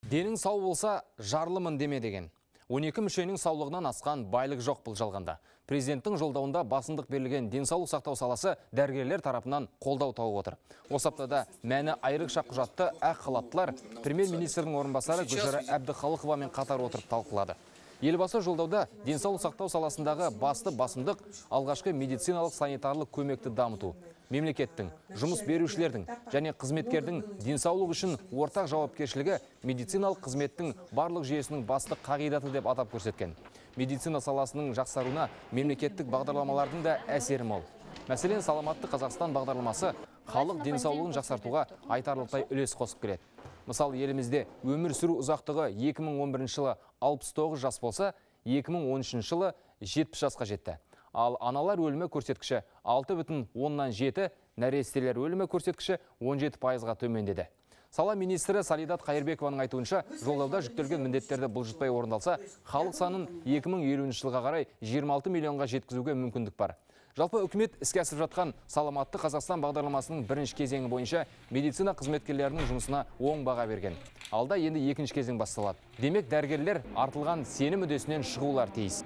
Денің сау болса, жарлымын деме деген. 12 мүшенің саулығынан асқан байлық жоқ бұл жалғанда. Президенттің жолдауында басымдық берілген денсаулық сақтау саласы дәрігерлер тарапынан қолдау тауып отыр. Осы аптада мәні айрықша құжатты ақ халаттылар премьер-министрдің орынбасары Гүлшара Әбдіхалықовамен қатар отырып талқылады. Елбасы жолдауда денсаулық сақтау саласындағы басты басымдық алғашқы медициналық санитарлық көмекті дамыту. Мемлекеттің, жұмыс берушілердің және қызметкердің денсаулық үшін ортақ жауапкершілігі медициналық қызметтің барлық жүйесінің басты қағидаты деп атап көрсеткен. Медицина саласының жақсаруына мемлекеттік бағдарламалардың да әсері мол. Мәселен, саламатты Қазақстан бағдарламасы халық денсаулығын жақсартуға айтарлықтай үлес қосып келеді. Мысалы, елімізде өмір сүру ұзақтығы 2011 жылы 69 жас болса, 2013 жылы 70 жасқа жетті. Ал аналар өлімі көрсеткіші 6,7, нәрестелер өлімі көрсеткіші 17%-ға төмендеді. Сала министрі Салидат Қайырбекованың айтуынша, жолдауда жүктелген міндеттерді бұлжытпай орындалса, халық санын 2050 жылға қарай 26 миллионға жеткізуге мүмкіндік бар. Жалпы үкімет іске асырып жатқан саламатты Қазақстан бағдарламасының бірінші кезеңі бойынша медицина қызметкерлерінің жұмысына оң баға берген. Алда енді екінші кезең басталады. Демек, дәрігерлер артылған сенім мүддесінен шығулар тиіс.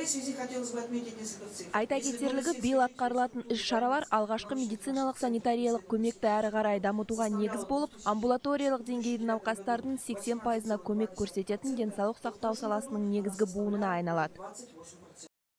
Айта кетерлігі, биыл атқарылатын іс-шаралар алғашқы медициналық санитариялық көмекті әрі қарай дамытуға негіз болып, амбулаториялық деңгейдің науқастардың 80%-на көмек көрсететін денсаулық сақтау саласының негізгі буынына айналады.